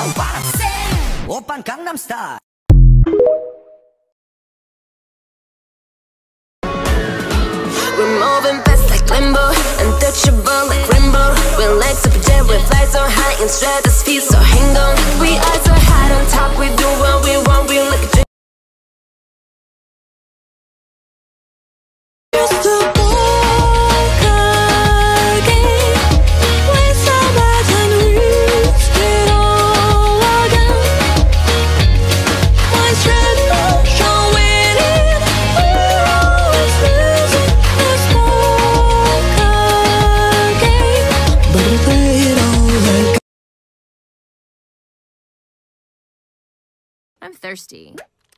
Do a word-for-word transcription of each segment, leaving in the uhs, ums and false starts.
what I'm saying. 오빤 강남스타일. We're moving fast like limbo, untouchable like rainbow. We're like super jet, we fly so high in stratosphere, so hang on. We are so high on top, we do what we want, we like a dream. Just to walk again, when somebody reached it all again. One straight motion winning, we're always losing. Let's walk again, but we play it all like. I'm thirsty.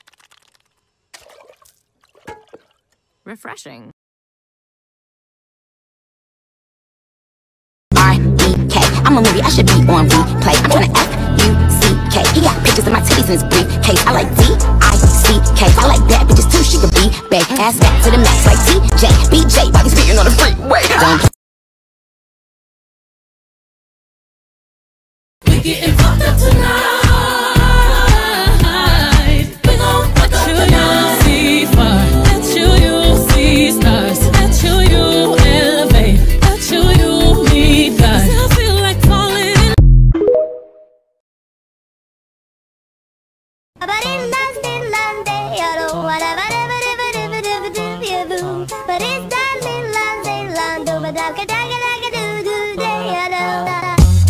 Refreshing. R E K, I'm a movie, I should be on replay. I'm tryna F U C K. He got pictures of my titties in his briefcase. I like D I C K. I like bad bitches too, she could be bae. Ass back to the max like T J B J while he's speeding on the freeway. Don't We getting fucked up tonight. We gon' fuck up tonight. See far, let you, you see stars. Let you, you elevate. Let you, you meet God. I feel like falling in. But in that still land, I don't whatever, but it's that little land, they land over that. Get that, get that, get do do day, I don't know.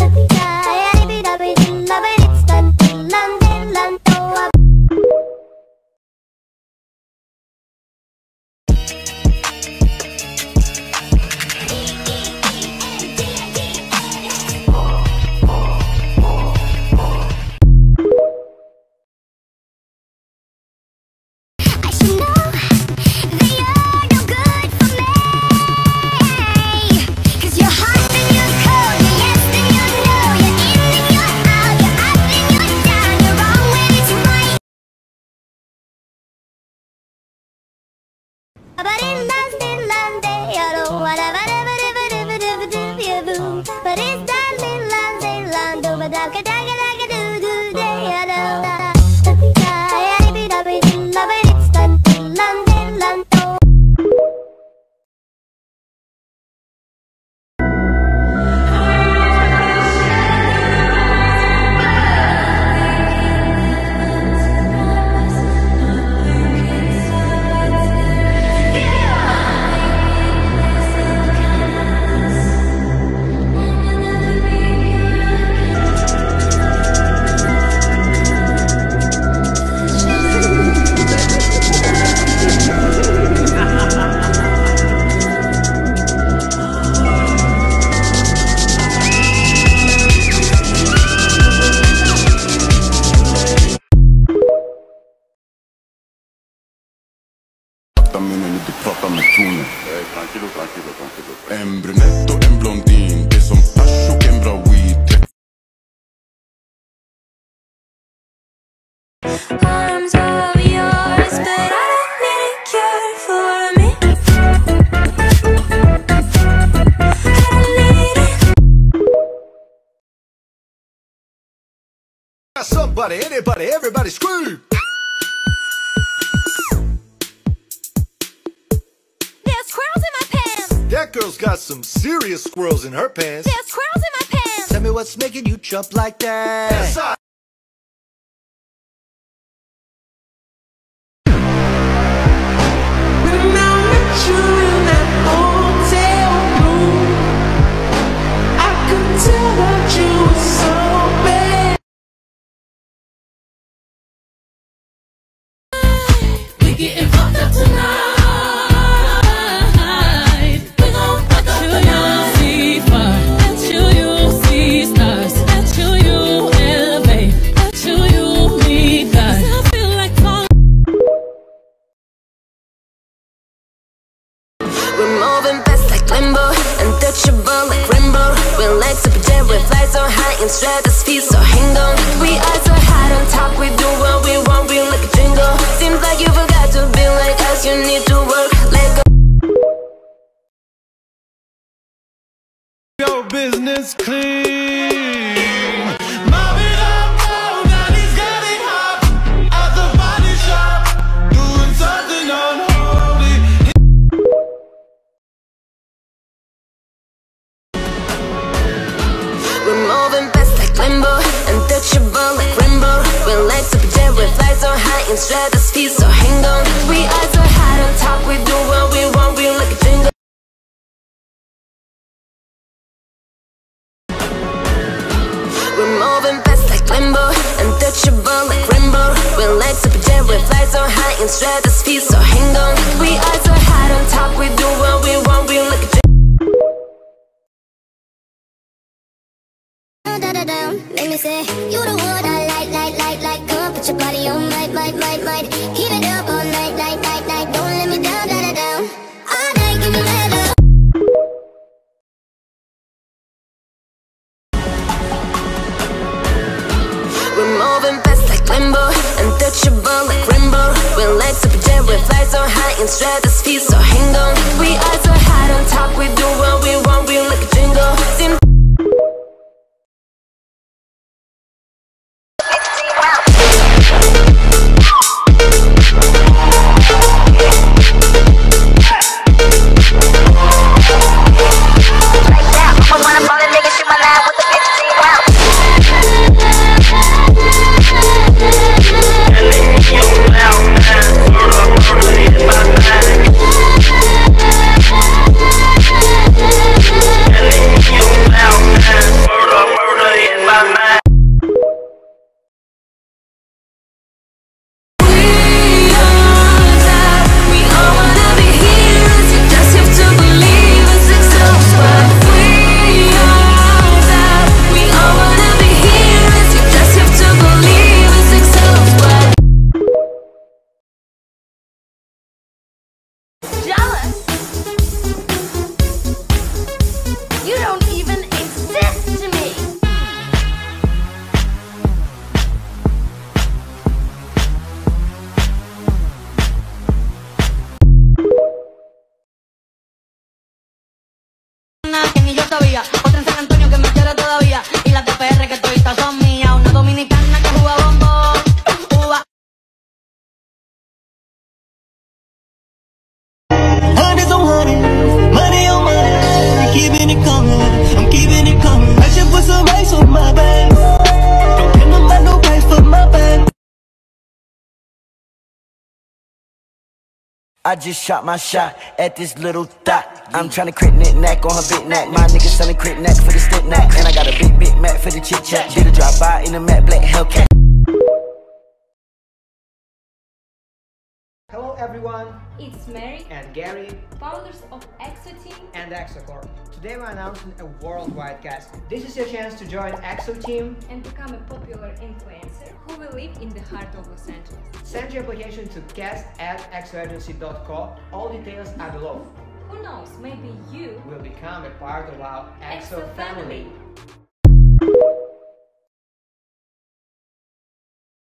But in that still land, I don't whatever, but it's that little land, they land over that. Get that, get that, get do do day, I don't know. Eh, tranquilo, tranquilo, tranquilo. En brunetto, en blondin, det är som hasch och en bra weed. Arms of yours, but I don't need a cure for me. I don't need it. Somebody, anybody, everybody scream! That girl's got some serious squirrels in her pants. There's squirrels in my pants. Tell me what's making you jump like that. Yes, I Getting fucked up tonight. We gon' fuck up tonight. See far, let you, you see stars. Let you, you elevate. Let you, you meet God. I feel like falling. We're moving fast like limbo, untouchable like rainbow. We're like super jet, we fly so high in stratosphere, so hang on. We are so high on top, we do what we want, we like a jingle. Seems like you forgot to be like us, you need to work, let go. Your business clean. Mom it up, stratosphere, so hang on. We are so high on top, we do what we want, we like a jingle. We're moving fast like limbo, untouchable like rainbow. We're like super jet, we fly so high in stratosphere, so hang on. We are so high on top, we do what we want, we like a jingle. Make me say, you the one I like, like, like, like. Come put your body on might, might, might, might. Keep it up all night, night, night, night. Don't let me down, down, down, down. All night, give me that love. We're moving fast like limbo, untouchable like rainbow. We're like super jet, we fly so high in stratosphere, so hang on. We are so high on top, we do what we want, we like a jingle. Seem otra en San Antonio que me quiere todavía. Y las de P R que todavía son mías. Una dominicana que juega bombo. Uva. Hundreds on hundreds, money on money, keeping it coming, I'm keeping it coming. I should put some ice on my back. Don't give nobody no price for my back. I just shot my shot at this little thot. I'm tryna crit knick knack on her big neck. My nigga selling crit knack for the stick knack. And I got a big big Mac for the chit chat. Did a drive by in a matte black Hellcat. Hello everyone, it's Mary and Gary, founders of Exo Team and Exocorp. Today we're announcing a worldwide cast. This is your chance to join Exo Team and become a popular influencer who will live in the heart of Los Angeles. Send your application to cast at exoagency dot co. All details are below. Who knows, maybe you will become a part of our Exo, Exo family. family.